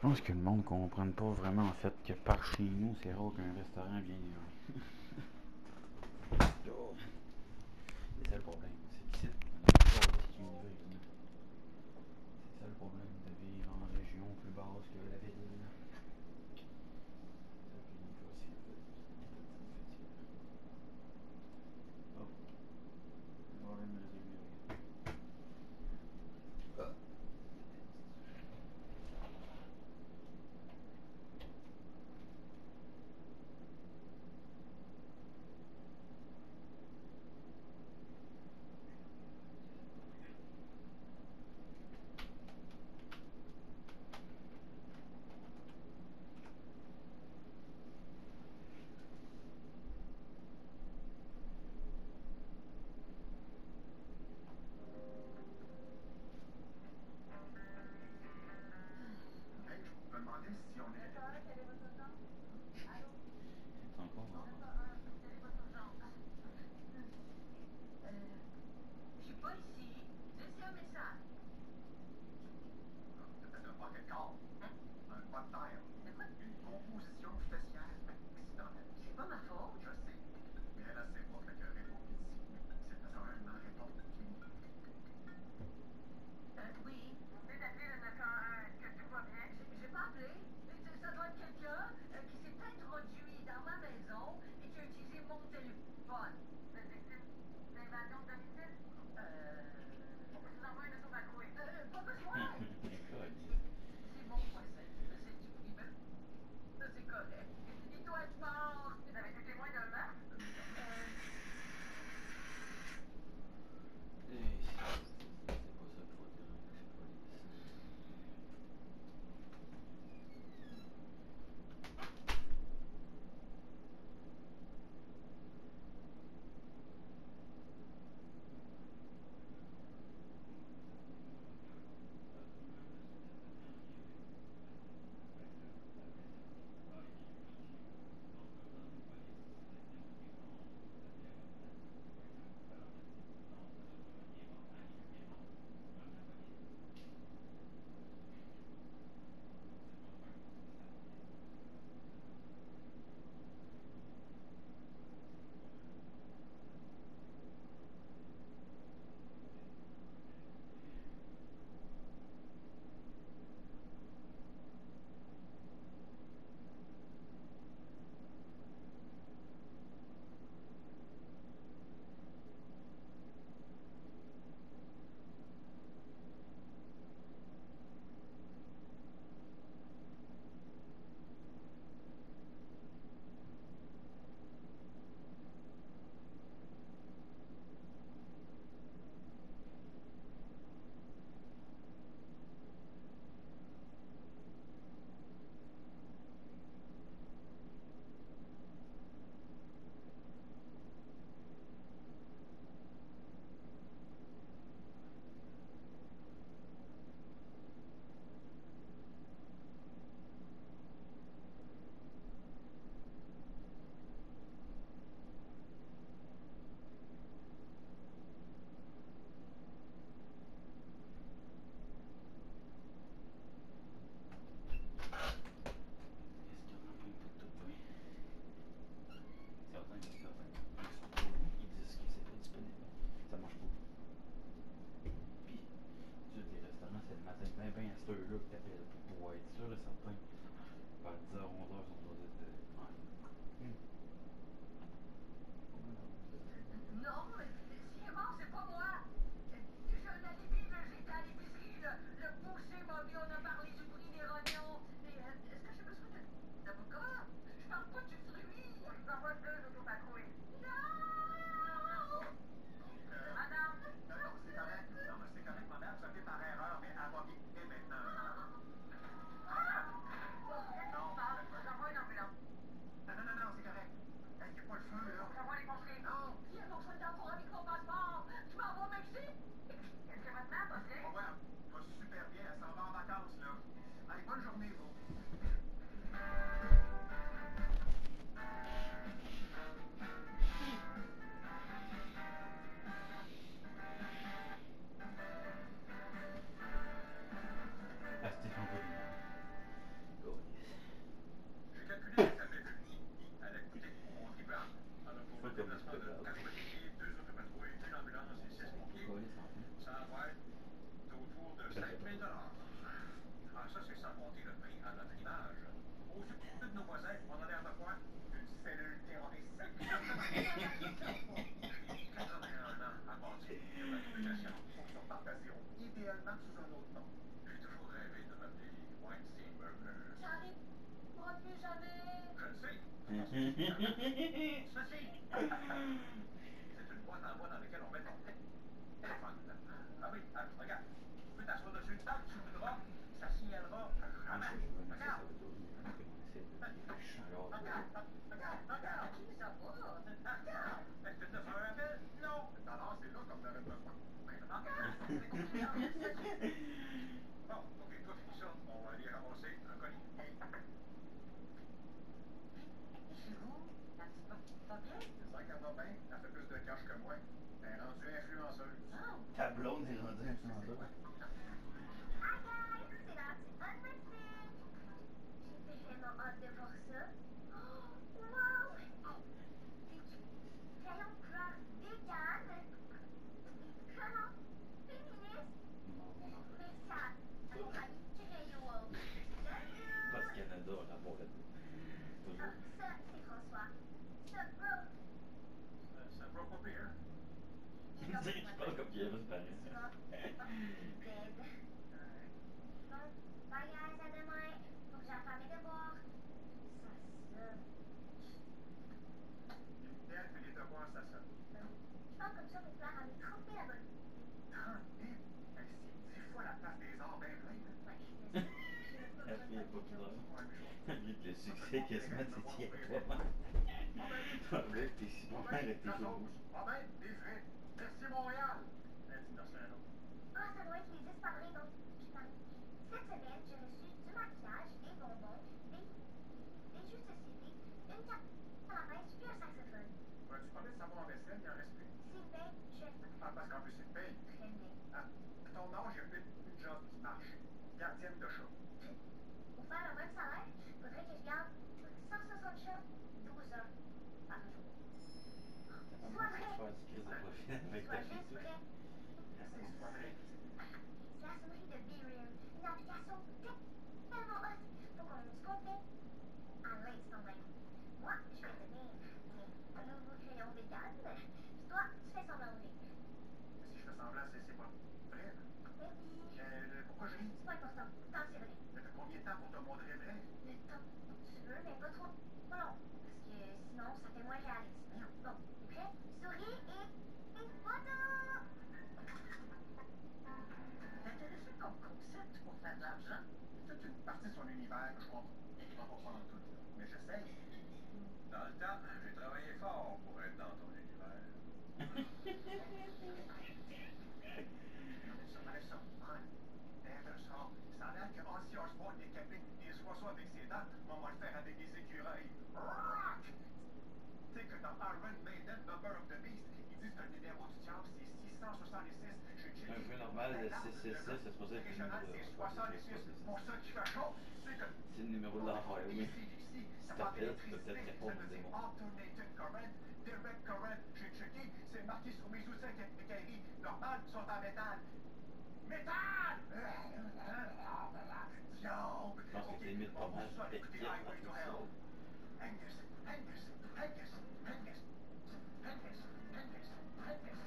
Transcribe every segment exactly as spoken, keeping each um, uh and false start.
pense que le monde ne comprenne pas vraiment en fait que par chez nous, c'est rare qu'un restaurant vienne. Oh. C'est ça le problème. C'est ici, on a pas ce qui nous veut. C'est ça le problème de vivre en région plus basse que la ville. Ça, puis des fois, c'est fait. Oh, problème résolu. Ah. C'est encore là. Ceci, c'est une boîte en bois dans laquelle on met ton téléphone. Ah oui, ah, regarde. Tu peux t'asseoir dessus tant que tu voudras. Ça signalera jamais. Regarde. Regarde, regarde, regarde. Qui ça va? Regarde. Est-ce que tu as fait un appel? Non. Non, non, c'est là comme t'aurais besoin. Maintenant, c'est confiant. Bon, ok, toi, finis ça. On va aller ramasser un colis. Chez-vous, la petite va bien? C'est ça qu'elle va bien. Elle fait plus de cash que moi. Elle est rendue influenceuse. Oh. Ta blonde est rendue influenceuse. Hi guys, c'est la petite unboxing. J'ai vraiment hâte de voir ça. Oh, wow! Hey, des crayons de couleur vegan, des crayons féministes. Merci à la compagnie Crayon. Parce qu'elle adore la boîte. Ah, ça, c'est François. Ça, bro. Ça broke up here. Je parle comme Kevin, c'est pareil. Tu vas dead. Bon, bye guys, à demain. Faut que j'aille faire mes devoirs. Ça, ça. Elle fait les devoirs, ça sonne. Je parle comme ça pour plaire à mes trente mille abonnés. trente mille? Elle c'est dix fois la place des arts bien plein. Ouais, je sais. Elle fait pas de drôle. Lui, le succès quasiment, c'est tiens toi. Avec tes si bon père et tes filles. Ah ben, des frais. Merci Montréal. Merci, merci un autre. Ah, ça doit être les dix parlés dont je parlais. Cette semaine, j'ai reçu du maquillage, des bonbons, des, des jus de société, une carte à la pêche, puis un saxophone. Ouais, tu parlais de savon en vaisselle, il en reste plus. S'il paye, je le fais. Ah, parce qu'en plus, il paye. Très bien. Ah, à ton âge, il y a une, une job qui marche. Gardienne de chat. Pour faire un bon salaire, il faudrait que je garde cent soixante chats, douze heures par jour. Sois vrai. Faire du crise de profil avec ta Sois fille. juste vrai. C'est pas vrai. C'est la sonnerie de Be Real, une application tellement hot pour qu'on se complète à l'instant même. Moi, je vais devenir un nouveau crayon vegan, puis toi, tu fais semblant de rire. Si je fais semblant, c'est c'est pas vrai. Mais oui, Euh, pourquoi je ris? c'est pas important, tant que c'est vrai. Ça fait combien de temps pour te montrer vrai? Le temps que tu veux, mais pas trop pas long, parce que sinon, ça fait moins réaliste. Bon, t'es prêt? Souris et... et photo! T'es intéressé comme concept pour faire de l'argent? C'est toute une partie de son univers que je comprends. Je comprends pas pendant tout. Mais j'essaye. Dans le temps, j'ai travaillé fort pour être dans ton univers. Ça paraît ça. Hein? Intéressant. Ça a l'air que Ozzy Osbourne décapite des oiseaux avec ses dents. On va le faire avec des écureuils. Rock! Tu sais que dans Iron Maiden, Number of the Beast, ils disent que le numéro du diable, c'est six cent soixante-six. Un jeu normal de six six six, c'est supposé être le numéro de... C'est soixante-six. Pour ça qui fait chaud, c'est que... C'est le numéro de l'enfer, oui. Ça Si t'appelles, tu peux peut-être répondre au démon. Alternating current, direct current, j'ai checké, c'est marqué sur mes outils cailleries normales sont en métal. Métal! Diable! Je pense que t'es limite pas mal Écoutez pété. Highway to Hell. Angus, Angus, Angus, Angus, Angus, Angus, Angus.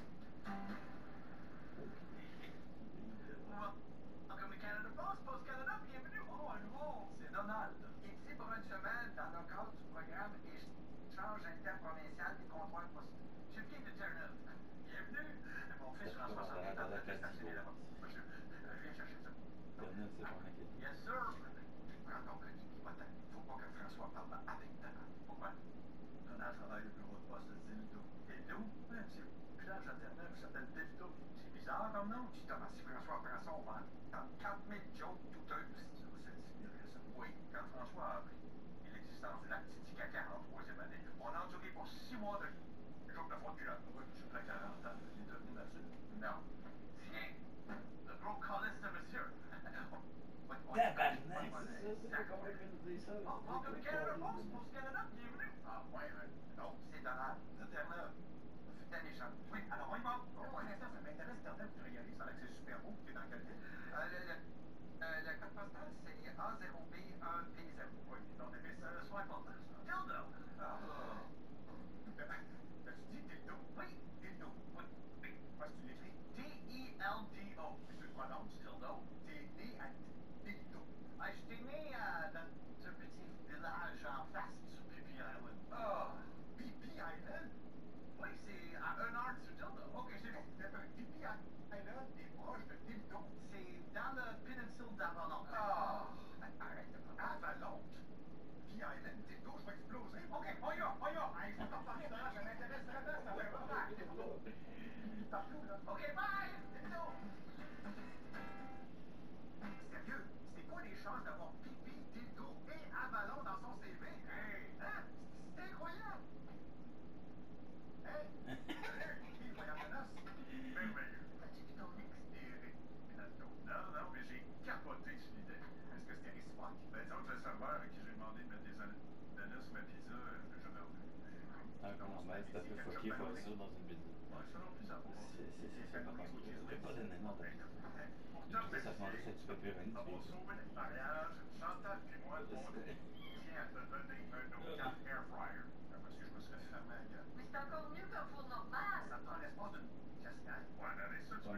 Welcome to Canada Post, Post Canada, bienvenue. Oh, un nouveau, c'est Donald. Ici pour une semaine dans le cadre du programme Échange interprovincial des comptoirs postaux. Je viens de Terre-Neuve. Bienvenue. Mon fils François s'en est en train de stationner là-bas. Monsieur, je viens chercher ça. Internet, c'est bon, inquiète. Yes, sir. Prends ton colis, va-t'en. Faut pas que François parle avec Donald. Pourquoi? Donald travaille au bureau de poste de Dildo. Dildo? Oui, monsieur. Village à Terre-Neuve s'appelle Dildo. C'est bizarre comme nom. Dis Thomas, si François prend ça, on va entendre quatre mille jokes douteuses. Ça signerait ça. Oui, quand François a appris l'existence de la petite caca en troisième année, on a enduré pour six mois de jokes de fraude culotte. Oui, je suis près quarante ans. Il est devenu mature. Non. Tiens, le gros calice de monsieur. Tabarnak, c'est ça, c'est comment il vient de dire ça? Oh, welcome to Canada Post, Post Canada, bienvenue. Ah, ouais, hein. Non, c'est Donald, de Terre-Neuve. C'est un méchant. Oui, alors on y va. Oh, pour l'instant, ça m'intéresse, Terre-Neuve, tu réalises, ça a l'air que c'est super beau.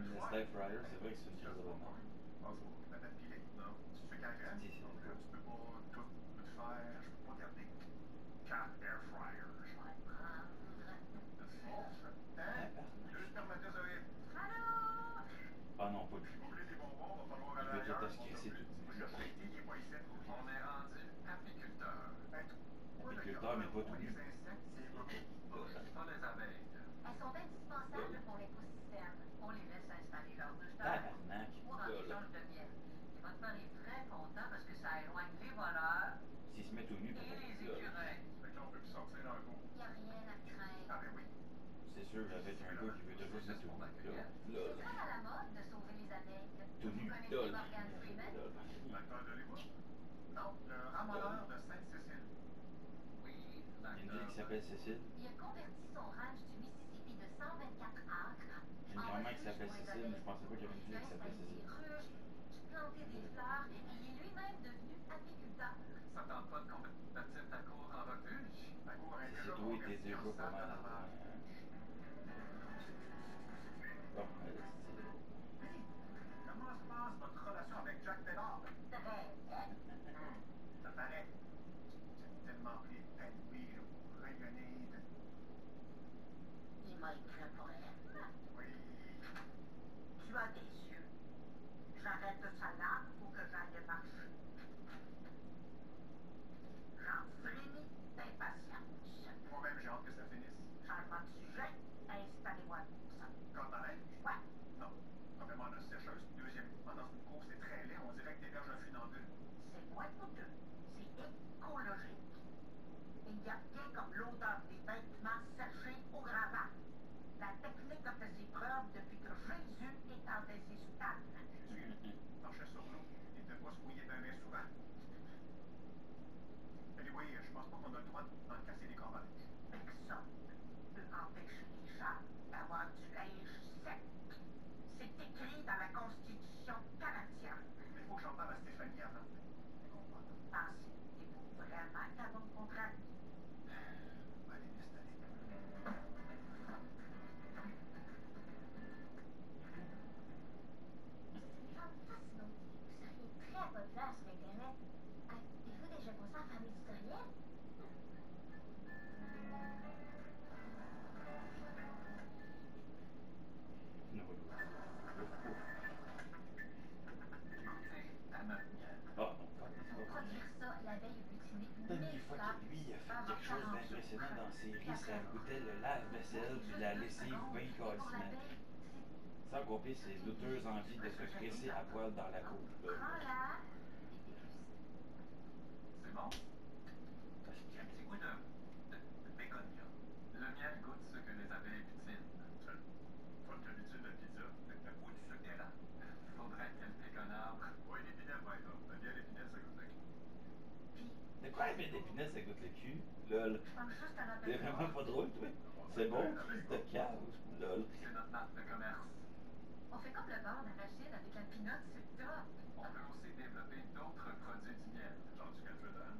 Harmless Life Riot, c'est vrai que c'est une crise d'événement. La date pilée? Non. Tu fais qu'à graine? Si, si, Donc, c'est tu peux pas tout, tout faire, je peux pas garder quatre air fryers. Je vais prendre. Oh, hein? Deux spermatozoïdes. Allô? Ah non, pas lui. Si vous voulez des bonbons, va falloir Il aller veut ailleurs. tout esquisser tout. Moi, je cherche Lady, il est pas ici. On est rendu apiculteur. Apiculteur, mais pas tout nu. Les insectes, c'est pas les abeilles. Elles sont indispensables pour l'écosystème. On les laisse installer leur ruche Tabarnak. pour en échange de miel. Et votre mari est très content parce que ça éloigne les voleurs S'il se met tout nu, et pourquoi? les écureuils. Fait que là, on peut plus sortir dans le cours. Il n'y a rien à craindre. Ah, ben oui. C'est sûr, avec un gars qui veut toujours se mettre tout nu. Là, là, C'est très à la mode de sauver les abeilles. tout nu. Vous connaissez Là, là, Morgan Freeman? là. L'acteur d'Hollywood? Non, le ramoneur de Sainte-Cécile. Oui, Il y a une ville qui s'appelle Cécile. Il a converti son ranch du Mississippi de cent vingt-quatre acres. J'ai une grand-mère qui s'appelle Cécile, mais je pensais pas qu'il y avait une ville qui s'appelait Cécile. Planter des fleurs et il est lui-même devenu apiculteur. Ça tente pas de convertir ta cour en refuge? Ta cour est C'est déjà toi et tes convertie deux en jours pas salle de mal. lavage. Bon, elle est stylée. Comment se passe votre relation avec Jack Taylor? Hum, ça paraît. J'ai tellement pris de peine, oui, pour rayonner de... Il m'a écrit un poème. Oui. Tu as des yeux. J'arrête ça là pour que j'aille marcher. J'en frémis d'impatience. Moi-même, j'ai hâte que ça finisse. Changement de sujet, installez-moi ça. Quand à neige? Ouais. Non. Premièrement, notre sécheuse. Deuxièmement, dans une cour, c'est très laid. On dirait que t'héberges un funambule. C'est moins coûteux. C'est écologique. Il y a rien comme l'odeur des vêtements séchés au gravat. La technique a fait ses preuves depuis que Jésus est en des soutanes. Jésus marchait sur l'eau. Il ne devait pas se mouiller bien bien souvent. Anyway, je pense pas qu'on a le droit d'en casser les corbages. Personne ne peut empêcher les gens d'avoir du linge sec. C'est écrit dans la Constitution canadienne. Mais il faut que j'en parle à Stéphanie avant. Pensez-vous vraiment qu'à votre contrat? Allez, installez. C'est une femme fascinante. Vous seriez très populaire sur Internet. Avez-vous déjà pensé à faire l'éditorial? Non, oui. Ta meuf. Ah, non, pas Pour produire ça, l'abeille a butiné Une mille fois fleurs. que lui il a fait quelque chose d'impressionnant dans la série, ça goûtait le lave-vaisselle puis la lessive bien calcinée. Sans couper ses douteuses envies de se crisser à poil dans la cour. Prends-la. C'est bon? J'ai un petit goût de, de, de bégonia. Le miel goûte ce que les abeilles butinent. Pas d'habitude la pizza. Ou du sucre d'érable. Faudrait qu'elle pique un arbre. Oui, l'épinette, par exemple. Le miel épinette, ça goûte le cul. Puis, De quoi, mais d'épinette, ça goûte le cul? Lol. je pense juste à T'es l'appel. vraiment pas drôle, toi? C'est bon, fils de cave. Lol. C'est notre marque de commerce. On fait comme le beurre d'arachide avec la pinotte, c'est top. On peut aussi développer d'autres produits du miel. Genre du café d'âne.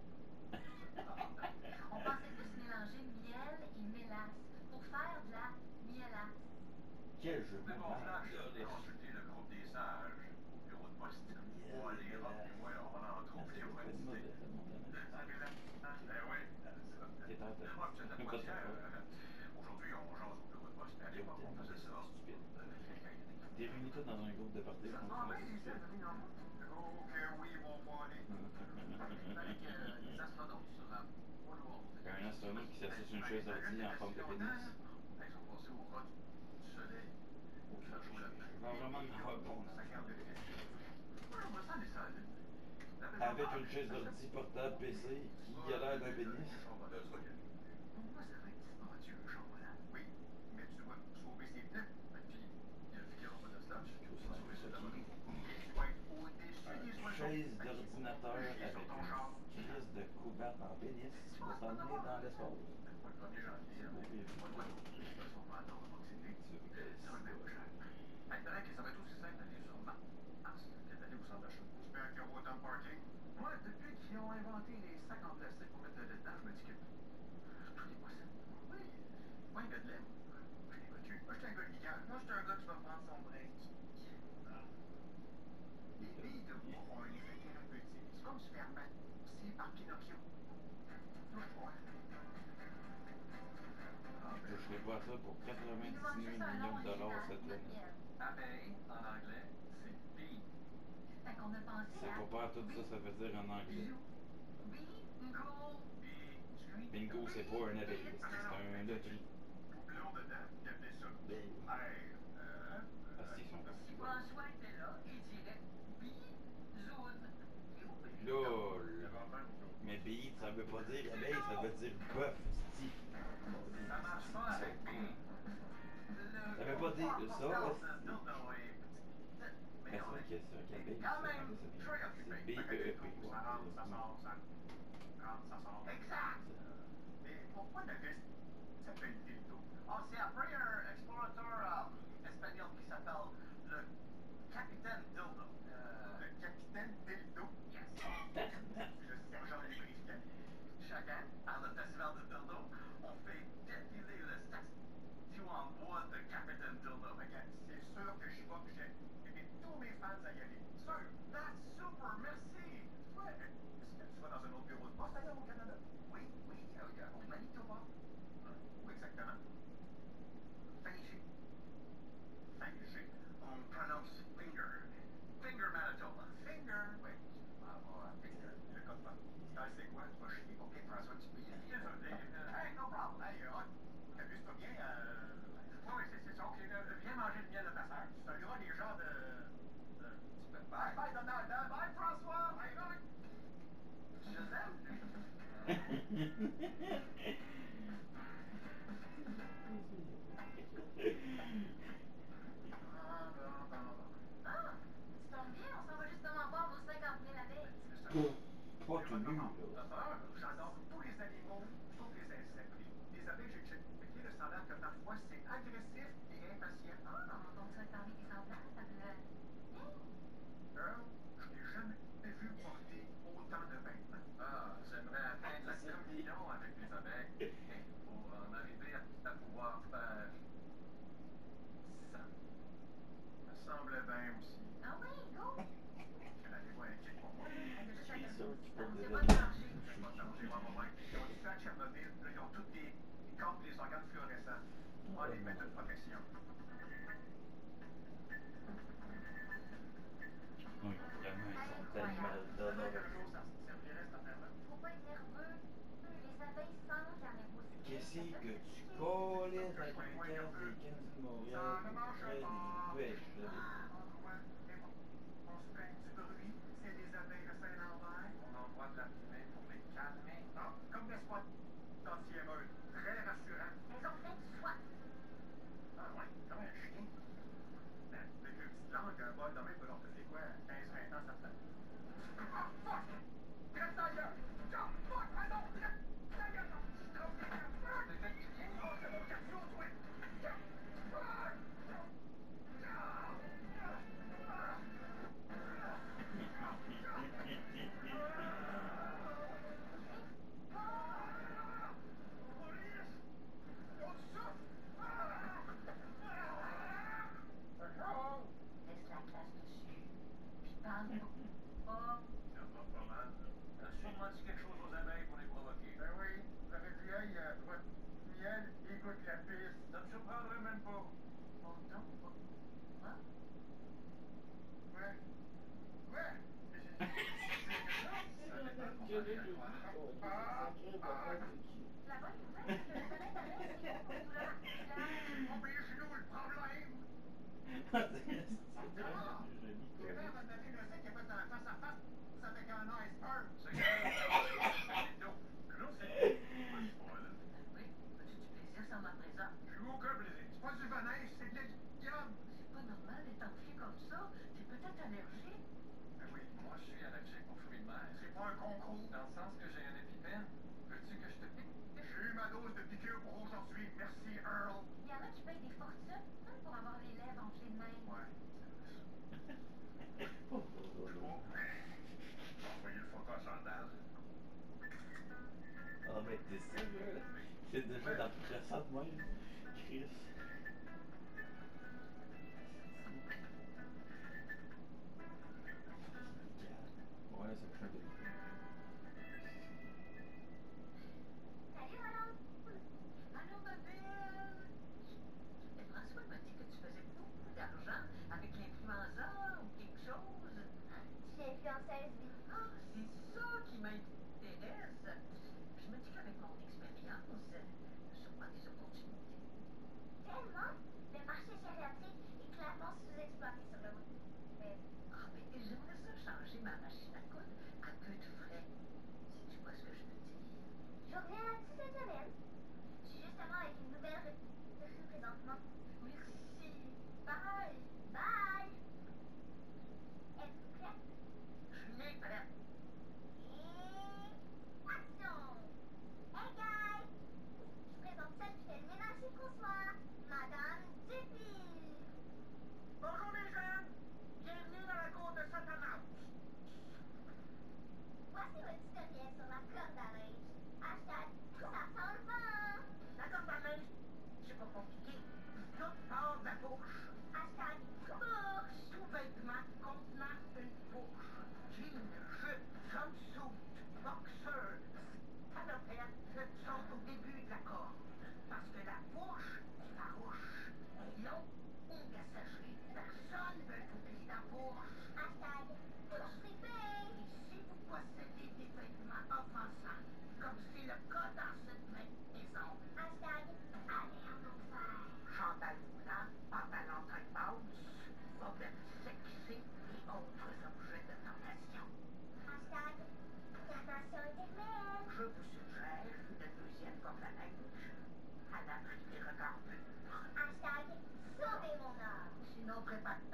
On pensait plus mélanger miel et mélasse pour faire de la mielasse. Quel jeu C'est de bon mots. flash. Consultez le groupe des sages au bureau de poste. On va les rendre, puis moi, on en trouve les quantités. Ah, mais là, ben oui, c'est ça. Moi, je te quoi fier. Aujourd'hui, on jase au bureau de poste, mais à l'époque, on faisait ça. T'es réunis tous dans un groupe de party Ça contre va la bien, société. Oh que oui, mon bonnet. Les astronautes sur la Un astronaute qui s'assied sur une chaise d'ordi en forme de pénis. Ils sont passés au ras du soleil. Au faire chaud là-dedans. Je vais vraiment me rendre compte. Ça garde le l'électricité. Ouais, on va s'en laisser aller. Avec une chaise d'ordi portable P C qui a l'air d'un pénis. Moi, ça va être dispendieux, le chocolat. Oui, mais tu dois sauver ses pneus. Et puis, il y a le figure en bas de cela. Tu dois sauver ses pneus. Tu vas être au-dessus des oiseaux. Chaise d'ordinateur avec une crise de couverte en pénis qui va s'emmener dans l'espace. Le premier janvier, C'est beau, bien vu. on va de toute façon pas attendre avant que c'est lui. Ça va être bien pas cher. Il paraît que ça va être aussi simple d'aller sur Mars que d'aller au centre d'achat. J'espère qu'il y aura autant de parking. Moi, depuis qu'ils ont inventé les sacs en plastique pour mettre dedans, je me dis que Pinocchio. Touche-toi. Je toucherai pas à ça pour Il nous manque quatre-vingt-dix-neuf juste un millions nom de dollars original, cette notre année. miel. Abeille, en anglais, c'est bee. Fait qu'on a pensé C'est à... pas pas tout ça, ça veut dire en anglais. Bingo! Bee. Bingo, c'est pas un abeille, c'est un loterie. L'eau dedans, il appelait ça Ben, air. Euh, ah, c'est son Si petit François était là, il dirait bisoun. lol. il y avait enfin beaucoup. Mais bille, ça veut pas dire abeille, ça veut dire bœuf, sti. Ça marche pas avec bee. Ça veut pas dire ça, là. esti. Mais c'est vrai que c'est vrai qu'abeille, Quand ça même, ça très vient. occupé. C'est B E E P. Ça rentre, ça sort, ça rentre, ça sort. Exact. Mais pourquoi le reste s'appelle dildo? Ah, c'est après un explorateur euh, espagnol qui s'appelle le Capitaine Dildo. Euh, le Capitaine Dildo? Yes. Le sergent des briscades. Chaque année, à le festival de Dildo, on fait défiler le statue en bois de Capitaine Dildo. Regarde, c'est sûr que je vais que j'ai invité tous mes fans à y aller. Sûr, that's super, merci. Ouais, est-ce que tu vas dans un autre bureau de poste ailleurs au Canada? Oui, oui, euh, au Manitoba. Hein? Où exactement? Fingé. Fingé? On prononce finger. Finger Manitoba. Finger? Oui. Ah, bon, finger. Le code pas. Ah, c'est quoi? Tu vas chier? Ok, François, tu peux y aller. Désolé. Hey, no problem. Hey, euh, t'amuses-toi bien, euh... Oui, oui, c'est ça. Ok, euh, viens manger le miel de ta sœur. Tu salueras les gens de... de... tu peux- Bye, bye, Donald. Bye, François. Bye, bye. Je Ah, tu tombes bien, on s'en va justement voir vos cinquante mille abeilles. Pas tout nu, là. J'adore tous les animaux, sauf les insectes. Les abeilles, j'ai checké le standard que parfois c'est agressif et impatient. Ah, donc tu vas te parler des semblables. Euh... Earl, je n'ai jamais vu porter autant de vêtements. Ah, j'aimerais atteindre la communion avec les abeilles.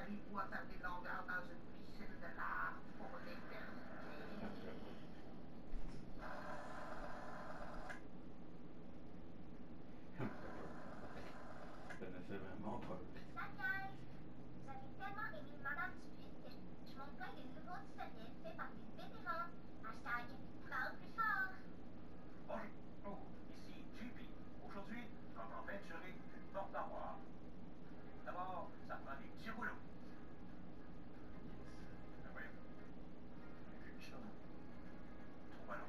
Allez-vous attarder longueur dans une piscine de lave pour l'éternité? Ça me fait vraiment peur. Salut guys! J'avais tellement aimé Madame Dupuis que je monte plein de nouveaux tutoriels faits par des vétérans. Hashtag parle plus fort. Bonjour, ici J P. Aujourd'hui, je vais peinturer une porte d'armoire. D'abord, ça prend des petits rouleaux. Ben voyons. J'ai mis ça, non? Trop ballon.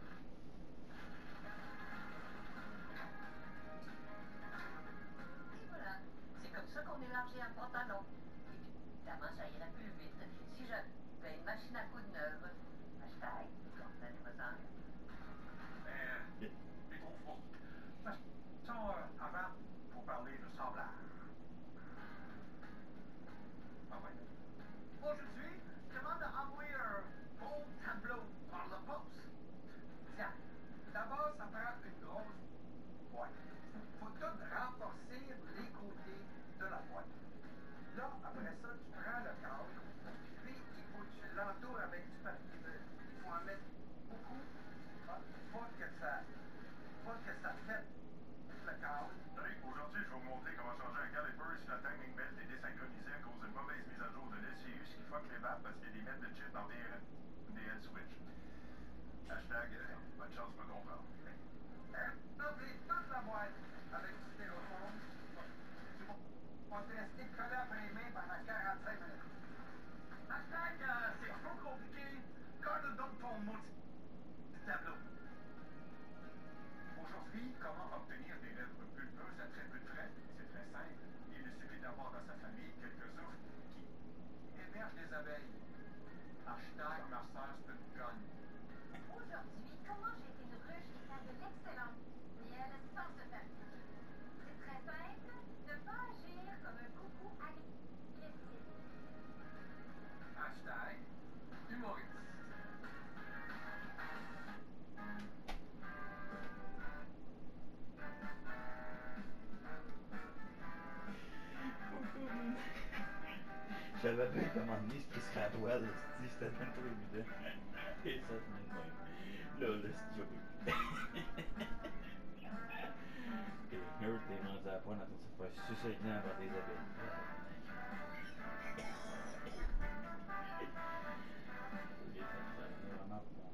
Et voilà. C'est comme ça qu'on élargit un pantalon. Évidemment, ça irait plus vite si j'avais une machine à coudre neuve. Hashtag, donnez-moi-en. Mais, il est trop froid. De toute façon, euh, avant, faut parler de semblage. Ah ouais. Aujourd'hui, je demande d'envoyer un beau tableau par la poste. Tiens, d'abord, ça prend une grosse boîte. Faut tout renforcer les côtés de la boîte. Là, après ça, tu prends le cadre, puis il faut que tu l'entoures avec du papier bleu. Il faut en mettre beaucoup. Ah, faut que ça, faut que ça fête le cadre. Salut, aujourd'hui, je vais vous montrer comment changer un caliper si la timing belt est désynchronisée à cause d'une mauvaise mise à jour de l'L C U, ce qui fuck les maps parce qu'il y a des mètres de chip dans des D L switch. Hashtag, euh, bonne chance pour comprendre. Remplis toute la boîte avec du styrofoam. Tu vas te rester collé après les mains pendant quarante-cinq minutes. Hashtag, euh, c'est trop compliqué. Garde donc ton maudit tableau. Aujourd'hui, comment obtenir des lèvres pulpeuses à très peu de frais? C'est très simple. Il lui suffit d'avoir dans sa famille quelques ours qui Héberge des abeilles. Hashtag, ma soeur, c'est une conne. Aujourd'hui, comment jeter une ruche et faire de l'excellent miel sans se faire piquer. C'est très simple, ne pas agir comme un coucou agressif. Hashtag, humoriste. J'avais vu comment donné ce qui serait à toi, là, si c'était même pas évident. Et ça tenait de même. Là, le joke. Et Nerd, t'es rendu à la point dans ton se faire sucer le dent par des abeilles. Ok, ça me fait vraiment pas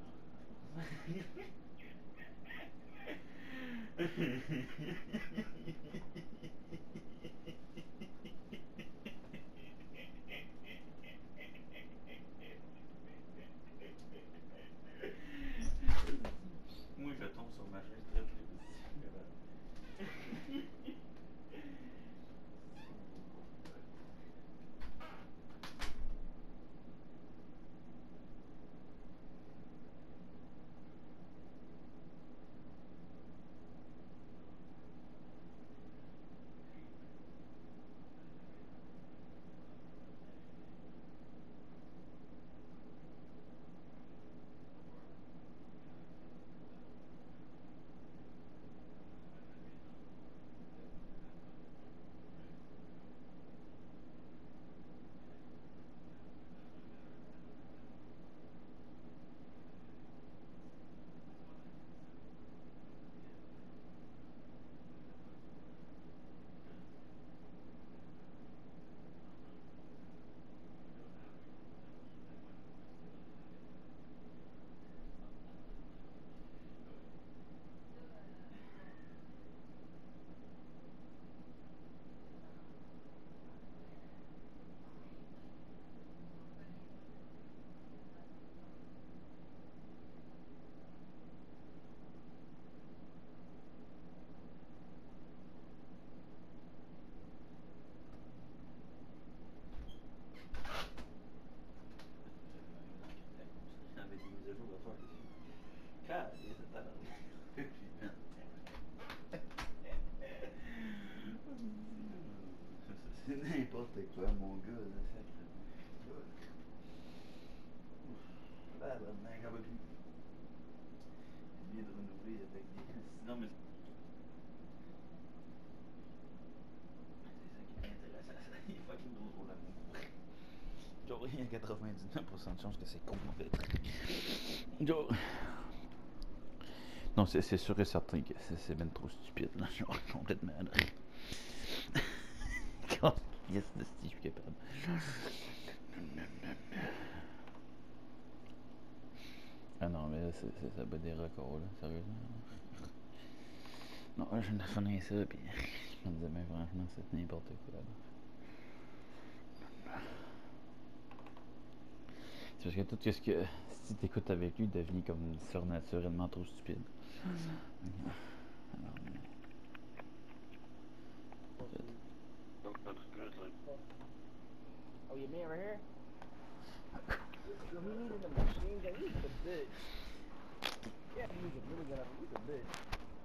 Moi, je tombe sur ma chaise très très aussi. Avec des mises à jour à faire dessus. Calais, c'est tabarnak. C'est n'importe quoi, mon gars, là, sacrément. Ouf, tabarnak, j'en peux plus. Il vient de renouveler avec des... Sinon, mais... C'est ça qui est intéressant, ça. Il est fucking drôle, là, mon gars. y a quatre-vingt-dix-neuf pour cent de chance que c'est complètement. Genre. Non, c'est sûr et certain que c'est bien trop stupide, là. Genre, complètement. Yes, de si je suis capable. Ah non, mais là, ça bat des records, là, sérieusement. Non, là, je viens de finir ça, pis je me disais, mais franchement, c'est n'importe quoi, là. C'est parce que tout ce que, si t'écoutes avec lui, devient comme surnaturellement trop stupide. Mm-hmm. Alors, mais... Oh, your man right here? Yo, he needed a machine gun. He's a bitch. Yeah, he needs a really gun. He's a bitch.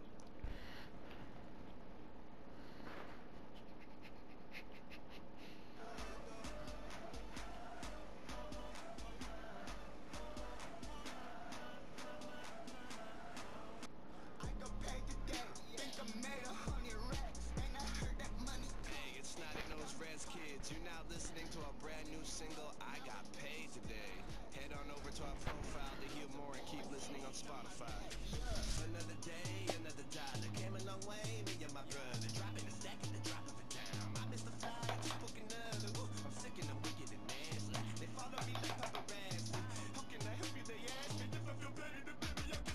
You're now listening to our brand new single, I Got Paid Today. Head on over to our profile to hear more and keep listening on Spotify. Another day, another dollar. Came a long way, me and my brother. Dropping a stack and the drop of a dime. I miss the fly, keep booking another. Woo, I'm sick and I'm wicked and nasty. They follow me like paparazzi. How can I help you, they ask me. If I feel better than baby, I can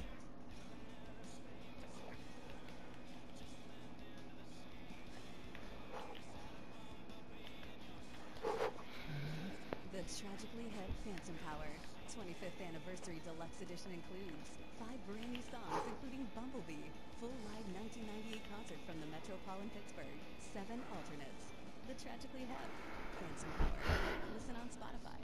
The Tragically Hip Phantom Power twenty-fifth Anniversary Deluxe Edition includes five brand new songs, including Bumblebee, full live nineteen ninety-eight concert from the Metropole in Pittsburgh, seven alternates. The Tragically Hip Phantom Power. Listen on Spotify.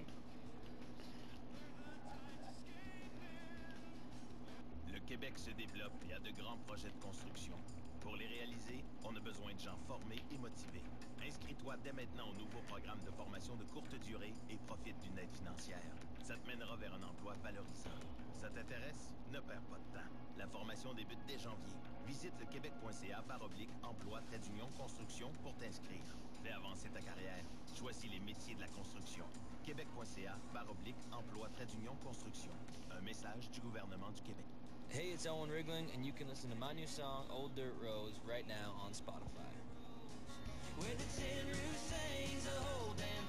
Le Québec se développe et a de grands projets de construction. Pour les réaliser, on a besoin de gens formés et motivés. Inscris-toi dès maintenant au nouveau programme de formation de courte durée et profite d'une aide financière. Ça te mènera vers un emploi valorisant. Ça t'intéresse? Ne perds pas de temps. La formation débute dès janvier. Visite le québec.ca barre oblique emploi trait d'union construction pour t'inscrire. Fais avancer ta carrière. Choisis les métiers de la construction. Québec.ca barre oblique emploi trait d'union construction. Un message du gouvernement du Québec. Hey, it's Owen Rigling, and you can listen to my new song, Old Dirt Roads, right now on Spotify. Where the tin roof sings a whole damn